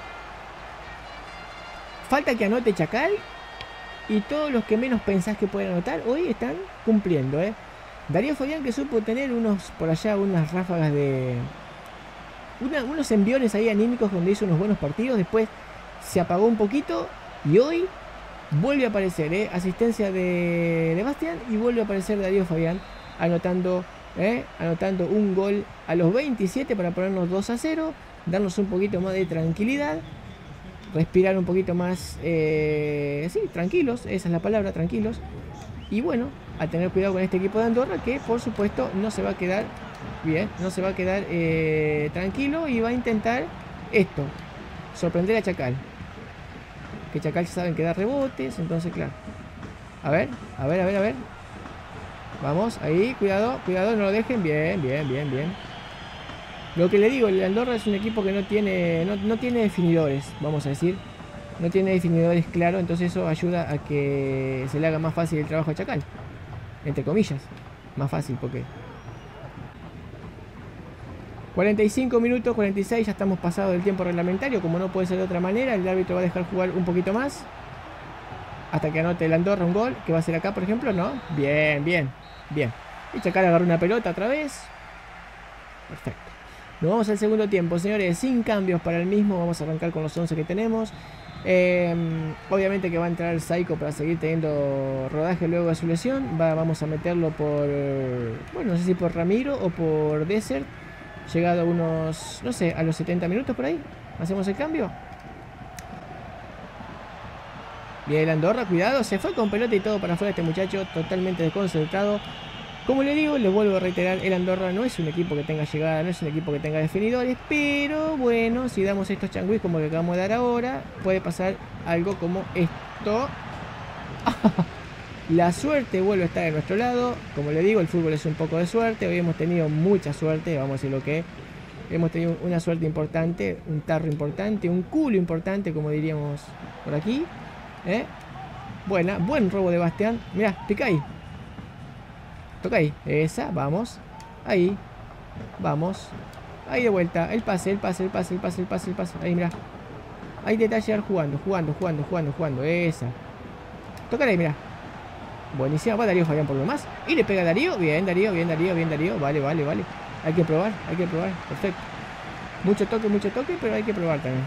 Speaker 1: Falta que anote Chacal. Y todos los que menos pensás que pueden anotar, hoy están cumpliendo, Darío Fabián, que supo tener unas ráfagas de... unos enviones ahí anímicos donde hizo unos buenos partidos. Después se apagó un poquito. Y hoy vuelve a aparecer, asistencia de Bastian. Y vuelve a aparecer Darío Fabián anotando un gol a los 27 para ponernos 2-0. Darnos un poquito más de tranquilidad. Respirar un poquito más, sí, tranquilos, esa es la palabra, tranquilos. Y bueno, a tener cuidado con este equipo de Andorra, que por supuesto no se va a quedar bien, no se va a quedar tranquilo, y va a intentar esto, sorprender a Chacal. Que Chacal ya saben que da rebotes, entonces claro. A ver. Vamos, ahí, cuidado, no lo dejen, bien. Lo que le digo, el Andorra es un equipo que no tiene definidores, vamos a decir. No tiene definidores claros, entonces eso ayuda a que se le haga más fácil el trabajo a Chacal. Entre comillas, más fácil, porque 45 minutos, 46, ya estamos pasados del tiempo reglamentario. Como no puede ser de otra manera, el árbitro va a dejar jugar un poquito más hasta que anote el Andorra un gol, que va a ser acá, por ejemplo, ¿no? Bien. Y Chacal agarró una pelota otra vez. Perfecto. Nos vamos al segundo tiempo, señores, sin cambios para el mismo. Vamos a arrancar con los 11 que tenemos. Obviamente que va a entrar el Saico para seguir teniendo rodaje luego de su lesión. Vamos a meterlo por... bueno, no sé si por Ramiro o por Desert. Llegado a unos... no sé, a los 70 minutos por ahí. Hacemos el cambio. Bien el Andorra, cuidado. Se fue con pelota y todo para afuera este muchacho. Totalmente desconcentrado. Como le digo, les vuelvo a reiterar, el Andorra no es un equipo que tenga llegada, no es un equipo que tenga definidores, pero bueno, si damos estos changuis como que acabamos de dar ahora, puede pasar algo como esto. La suerte vuelve a estar de nuestro lado. Como le digo, el fútbol es un poco de suerte. Hoy hemos tenido mucha suerte, vamos a decir lo que hemos tenido una suerte importante, un tarro importante, un culo importante, como diríamos por aquí. Buen robo de Bastián. Mirá, pica ahí. Toca ahí, esa, vamos. Ahí, vamos. Ahí de vuelta, el pase. Ahí, mirá. Ahí te está jugando. Esa. Toca ahí, mirá. Buenísima, va Darío Fabián por lo más. Y le pega a Darío, bien Darío. Vale. Hay que probar, perfecto. Mucho toque, pero hay que probar también.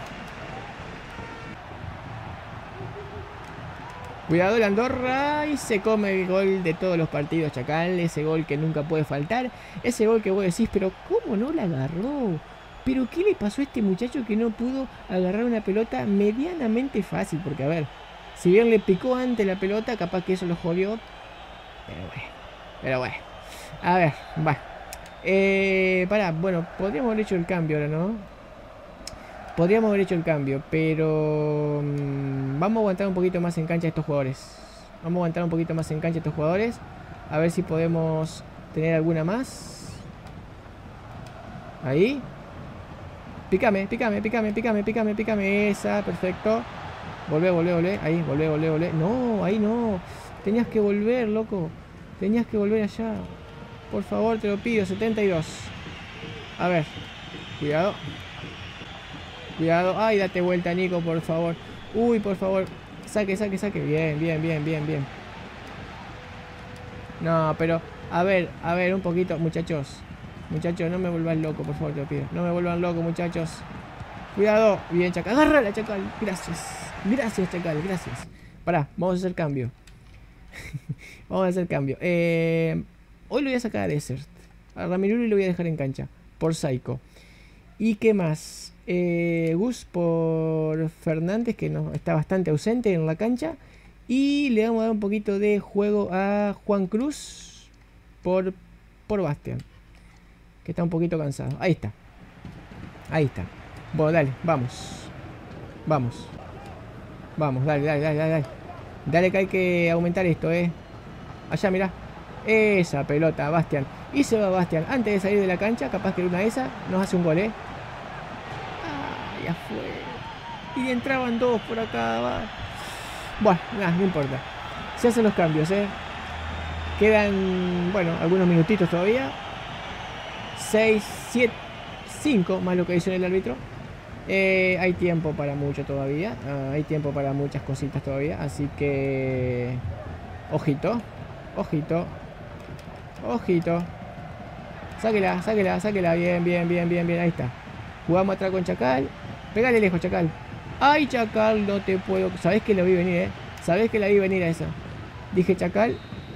Speaker 1: Cuidado el Andorra, y se come el gol de todos los partidos, Chacal. Ese gol que nunca puede faltar. Ese gol que vos decís, pero ¿cómo no la agarró? ¿Pero qué le pasó a este muchacho que no pudo agarrar una pelota medianamente fácil? Porque a ver, si bien le picó antes la pelota, capaz que eso lo jodió. Pero bueno. A ver, va. Pará, bueno, podríamos haber hecho el cambio ahora, ¿no? Podríamos haber hecho el cambio, pero vamos a aguantar un poquito más en cancha estos jugadores. A ver si podemos tener alguna más. Ahí. Pícame. Esa, perfecto. Volvé. Ahí, volvé. No, ahí no. Tenías que volver, loco. Tenías que volver allá. Por favor, te lo pido. 72. A ver. Cuidado. Ay, date vuelta, Nico, por favor. Uy, por favor. Saque. Bien. No, pero... A ver, un poquito, muchachos. Muchachos, no me vuelvan loco, por favor, te lo pido. No me vuelvan loco, muchachos. Cuidado. Bien, Chacal. Agárrala, Chacal. Gracias, Chacal, gracias. Pará, vamos a hacer cambio. Vamos a hacer cambio. Hoy lo voy a sacar a Desert. A Ramiruri lo voy a dejar en cancha. Por Psycho. ¿Y qué más? Gus por Fernández, que no, está bastante ausente en la cancha. Y le vamos a dar un poquito de juego a Juan Cruz por Bastian, que está un poquito cansado. Ahí está. Ahí está. Bueno, dale, vamos. Vamos. Vamos, dale, dale, dale, dale. Dale que hay que aumentar esto, Allá, mirá. Esa pelota, Bastian. Y se va Bastian. Antes de salir de la cancha, capaz que una de esas nos hace un gol, Ay, ya fue. Y entraban dos por acá, va. Bueno, nada, no importa. Se hacen los cambios, Quedan, bueno, algunos minutitos todavía. 6, 7, 5, más lo que dice el árbitro. Hay tiempo para mucho todavía. Hay tiempo para muchas cositas todavía. Así que... Ojito. Ojito. Ojito. Sáquela, sáquela, sáquela. Bien, bien, bien, bien, bien. Ahí está. Jugamos atrás con Chacal. Pégale lejos, Chacal. Ay, Chacal, no te puedo... Sabés que lo vi venir, Sabés que la vi venir a esa. Dije Chacal.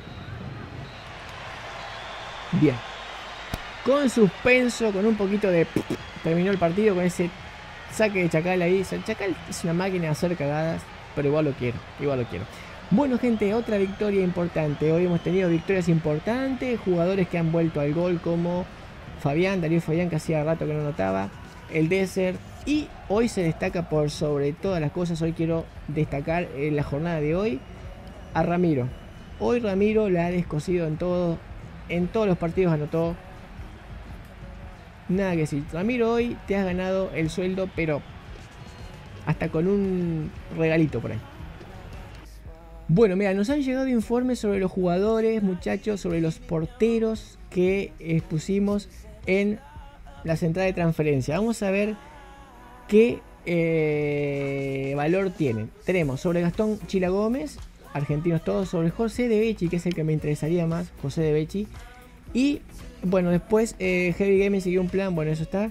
Speaker 1: Bien. Con suspenso, con un poquito de... Terminó el partido con ese saque de Chacal ahí. Chacal es una máquina de hacer cagadas, pero igual lo quiero, igual lo quiero. Bueno, gente, otra victoria importante. Hoy hemos tenido victorias importantes. Jugadores que han vuelto al gol como Fabián, Darío Fabián, que hacía rato que no notaba. El Desert. Y hoy se destaca por sobre todas las cosas. Hoy quiero destacar en la jornada de hoy a Ramiro. Hoy Ramiro la ha descosido en todo. En todos los partidos anotó. Nada que decir. Ramiro, hoy te has ganado el sueldo, pero hasta con un regalito por ahí. Bueno, mira, nos han llegado informes sobre los jugadores, muchachos, sobre los porteros que expusimos en la central de transferencia. Vamos a ver qué valor tienen. Tenemos sobre Gastón Chila Gómez, argentinos todos, sobre José de Becci, que es el que me interesaría más, José de Becci. Y bueno, después Heavy Gaming siguió un plan, bueno, eso está.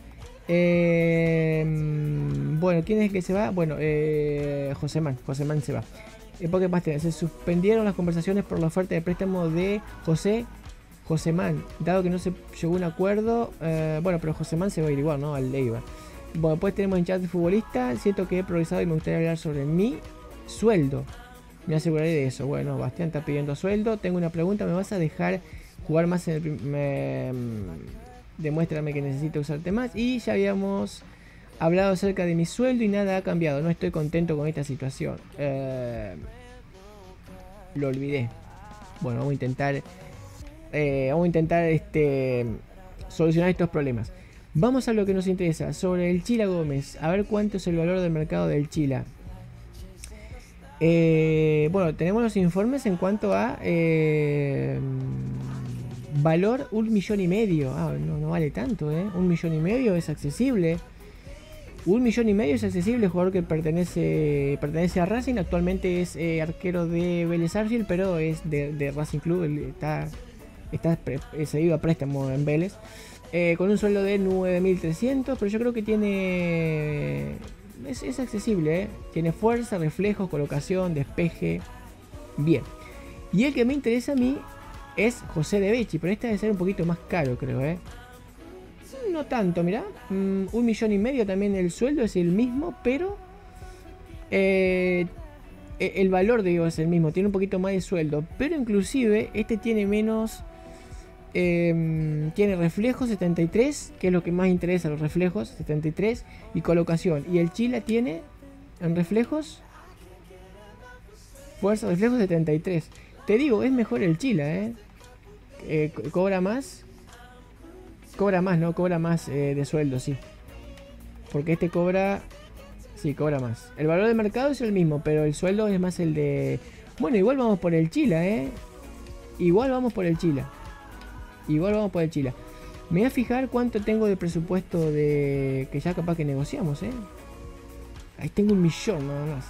Speaker 1: Bueno, ¿quién es el que se va? Bueno, Joséman se va. Porque más se suspendieron las conversaciones por la oferta de préstamo de Joséman, dado que no se llegó a un acuerdo. Bueno, pero Joséman se va a ir igual, ¿no? Al Leibar. Bueno, después tenemos en chat de futbolista. Siento que he progresado y me gustaría hablar sobre mi sueldo. Me aseguraré de eso. Bueno, Bastián está pidiendo sueldo. Tengo una pregunta, ¿me vas a dejar jugar más en el demuéstrame que necesito usarte más? Y ya habíamos hablado acerca de mi sueldo y nada ha cambiado. No estoy contento con esta situación. Lo olvidé. Bueno, vamos a intentar solucionar estos problemas. Vamos a lo que nos interesa. Sobre el Chila Gómez. A ver cuánto es el valor del mercado del Chila. Bueno, tenemos los informes en cuanto a valor 1,5 millones. No vale tanto, 1,5 millones es accesible. 1,5 millones es accesible. Jugador que pertenece a Racing. Actualmente es arquero de Vélez Sarsfield, pero es de Racing Club. Está cedido a préstamo en Vélez. Con un sueldo de 9.300. Pero yo creo que tiene... Es accesible, Tiene fuerza, reflejos, colocación, despeje. Bien. Y el que me interesa a mí es José de Becci. Pero este debe ser un poquito más caro, creo, No tanto, mirá. 1,5 millones también el sueldo es el mismo, pero el valor, digo, es el mismo. Tiene un poquito más de sueldo. Pero inclusive este tiene menos... tiene reflejos 73, que es lo que más interesa, los reflejos 73, y colocación. Y el Chila tiene en reflejos, fuerza, reflejos 73. Te digo, es mejor el Chila, cobra más, ¿no? Cobra más de sueldo, sí. Porque este cobra, sí, cobra más. El valor de mercado es el mismo, pero el sueldo es más el de... Bueno, igual vamos por el Chila, Igual vamos por el Chila. Me voy a fijar cuánto tengo de presupuesto de... Que ya capaz que negociamos, Ahí tengo 1 millón nada más.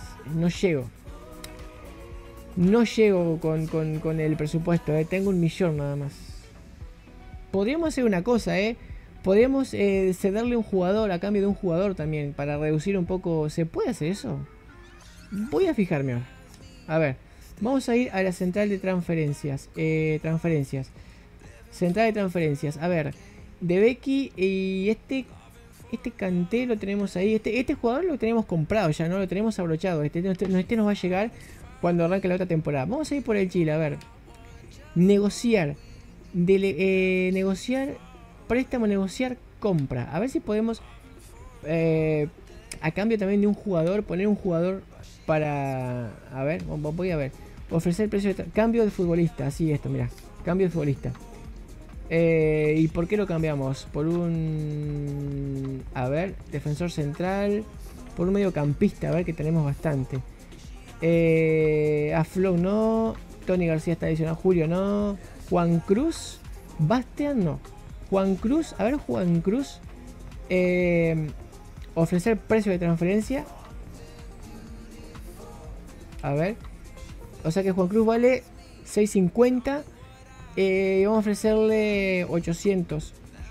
Speaker 1: No llego con el presupuesto, Tengo 1 millón nada más. Podríamos hacer una cosa, Podríamos cederle un jugador a cambio de un jugador también. Para reducir un poco... ¿Se puede hacer eso? Voy a fijarme ahora. A ver. Vamos a ir a la central de transferencias. Transferencias. Central de transferencias. A ver. De Becky y este Kanté lo tenemos ahí. Este jugador lo tenemos comprado ya, ¿no? Lo tenemos abrochado. Este nos va a llegar cuando arranque la otra temporada. Vamos a ir por el Chile, a ver. Negociar. Negociar. Préstamo, negociar compra. A ver si podemos. A cambio también de un jugador. Poner un jugador para. A ver, voy a ver. Ofrecer precio de cambio de futbolista. Así esto, mira. Cambio de futbolista. ¿Y por qué lo cambiamos? Por un... A ver, defensor central. Por un mediocampista, a ver que tenemos bastante. A Flow no. Tony García está adicionado. Julio no. Juan Cruz. Bastian no. Juan Cruz. A ver, Juan Cruz. Ofrecer precio de transferencia. A ver. O sea que Juan Cruz vale 6.50. Vamos a ofrecerle 800.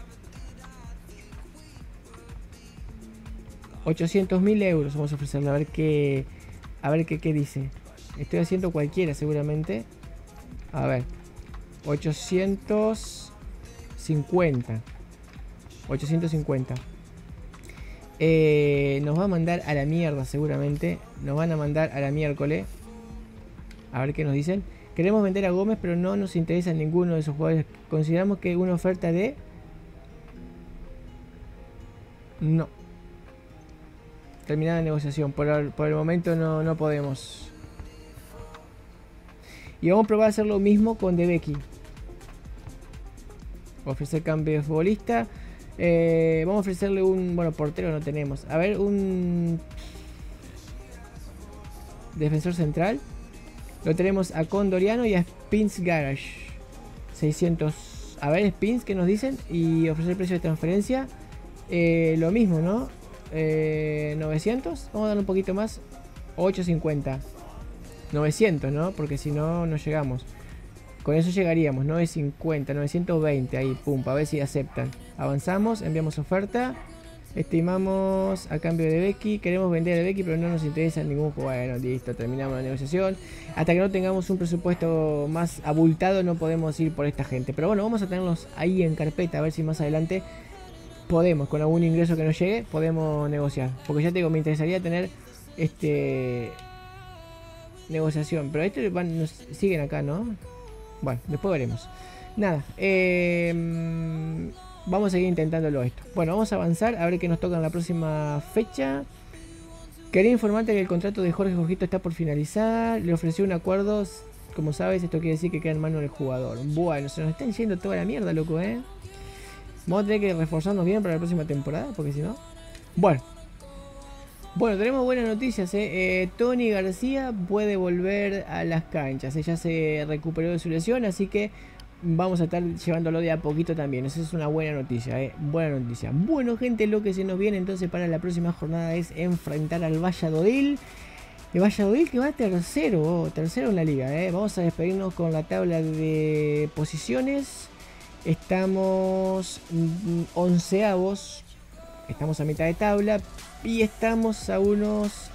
Speaker 1: 800.000 euros vamos a ofrecerle. A ver qué dice. Estoy haciendo cualquiera seguramente. A ver. 850. 850. Nos va a mandar a la mierda seguramente. Nos van a mandar a la miércoles. A ver qué nos dicen. Queremos vender a Gómez, pero no nos interesa ninguno de esos jugadores. Consideramos que una oferta de... No. Terminada la negociación. Por el momento no podemos. Y vamos a probar a hacer lo mismo con De Becky. Ofrecer cambio de futbolista. Vamos a ofrecerle un... Bueno, portero no tenemos. A ver, un... defensor central. Lo tenemos a Condoriano y a Spins Garage. 600. A ver, Spins, ¿qué nos dicen? Y ofrecer precio de transferencia. Lo mismo, ¿no? 900. Vamos a dar un poquito más. 850. 900, ¿no? Porque si no, no llegamos. Con eso llegaríamos. 950, 920. Ahí, pum, a ver si aceptan. Avanzamos, enviamos oferta. Estimamos a cambio de Becky. Queremos vender a Becky, pero no nos interesa ningún jugador. Bueno, listo, terminamos la negociación. Hasta que no tengamos un presupuesto más abultado, no podemos ir por esta gente. Pero bueno, vamos a tenerlos ahí en carpeta. A ver si más adelante podemos, con algún ingreso que nos llegue, podemos negociar. Porque ya te digo, me interesaría tener negociación. Pero nos siguen acá, ¿no? Bueno, después veremos. Nada, vamos a seguir intentándolo esto. Bueno, vamos a avanzar a ver qué nos toca en la próxima fecha. Quería informarte que el contrato de Jorge Jorgito está por finalizar. Le ofreció un acuerdo. Como sabes, esto quiere decir que queda en manos del jugador. Bueno, se nos está yendo toda la mierda, loco, Vamos a tener que reforzarnos bien para la próxima temporada, porque si no... Bueno, tenemos buenas noticias, Tony García puede volver a las canchas. Ella se recuperó de su lesión, así que vamos a estar llevándolo de a poquito también. Esa es una buena noticia, buena noticia. Bueno, gente, lo que se nos viene entonces para la próxima jornada es enfrentar al Valladolid. El Valladolid que va tercero en la liga, Vamos a despedirnos con la tabla de posiciones. Estamos 11avos. Estamos a mitad de tabla. Y estamos a unos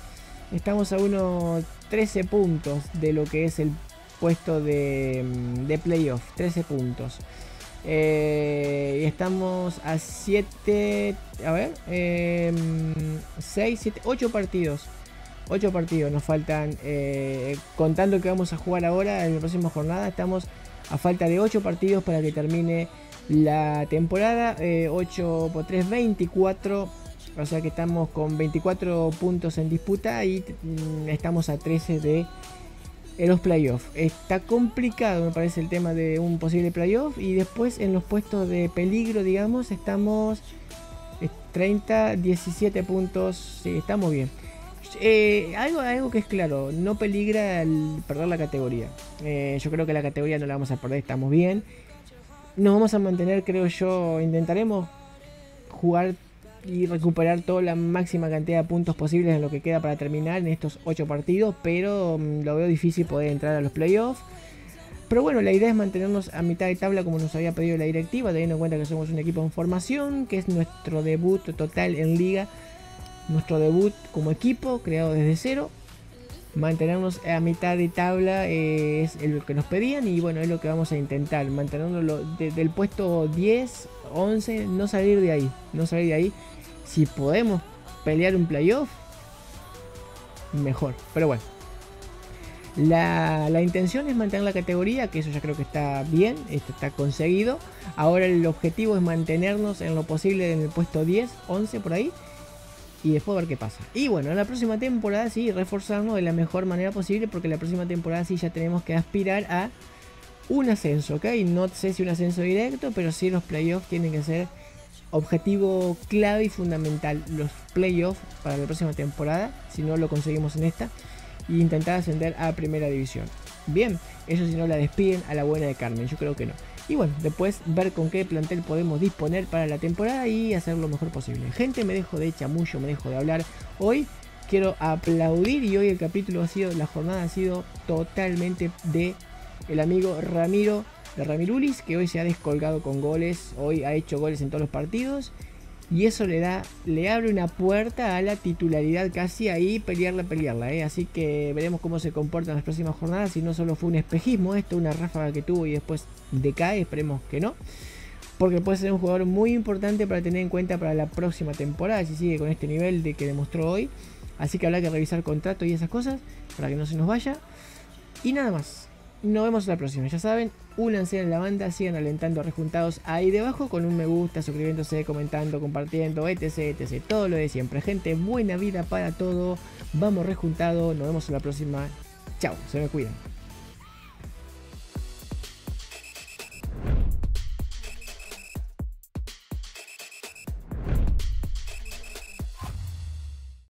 Speaker 1: 13 puntos de lo que es el puesto de playoff. 13 puntos. Y estamos a 7. A ver. 6, 7, 8 partidos. 8 partidos nos faltan. Contando que vamos a jugar ahora en la próxima jornada. Estamos a falta de 8 partidos para que termine la temporada. 8 por 3, 24. O sea que estamos con 24 puntos en disputa y estamos a 13 de los playoffs. Está complicado, me parece, el tema de un posible playoff. Y después en los puestos de peligro, digamos, estamos 30, 17 puntos. Sí, estamos bien. Algo que es claro, no peligra el perder la categoría. Yo creo que la categoría no la vamos a perder, estamos bien. Nos vamos a mantener, creo yo, intentaremos jugar y recuperar toda la máxima cantidad de puntos posibles en lo que queda para terminar en estos 8 partidos, pero lo veo difícil poder entrar a los playoffs. Pero bueno, la idea es mantenernos a mitad de tabla como nos había pedido la directiva, teniendo en cuenta que somos un equipo en formación, que es nuestro debut total en liga, nuestro debut como equipo creado desde cero. mantenernos a mitad de tabla es lo que nos pedían y bueno, es lo que vamos a intentar, mantenernos del puesto 10, 11, no salir de ahí, no salir de ahí. Si podemos pelear un playoff, mejor, pero bueno. La intención es mantener la categoría, que eso ya creo que está bien, esto está conseguido. Ahora el objetivo es mantenernos en lo posible en el puesto 10, 11 por ahí. Y después ver qué pasa. Y bueno, en la próxima temporada sí, reforzarnos de la mejor manera posible, porque la próxima temporada sí ya tenemos que aspirar a un ascenso, ¿ok? No sé si un ascenso directo, pero sí los playoffs tienen que ser objetivo clave y fundamental. Los playoffs para la próxima temporada, si no lo conseguimos en esta, e intentar ascender a primera división. Bien, eso si no la despiden a la buena de Carmen, yo creo que no. Y bueno, después ver con qué plantel podemos disponer para la temporada y hacer lo mejor posible. Gente, me dejo de chamullo, me dejo de hablar. Hoy quiero aplaudir y hoy el capítulo ha sido, la jornada ha sido totalmente de el amigo Ramiro, de Ramirulis, que hoy se ha descolgado con goles, hoy ha hecho goles en todos los partidos. Y eso le abre una puerta a la titularidad casi ahí, pelearla, Así que veremos cómo se comporta en las próximas jornadas. Si no solo fue un espejismo esto, una ráfaga que tuvo y después decae, esperemos que no. Porque puede ser un jugador muy importante para tener en cuenta para la próxima temporada, si sigue con este nivel de que demostró hoy. Así que habrá que revisar contrato y esas cosas para que no se nos vaya. Y nada más. Nos vemos en la próxima, ya saben, únanse a la banda, sigan alentando a Rejuntados ahí debajo con un me gusta, suscribiéndose, comentando, compartiendo, etc, etc, todo lo de siempre. Gente, buena vida para todo, vamos Rejuntados, nos vemos en la próxima, chao, se me cuidan.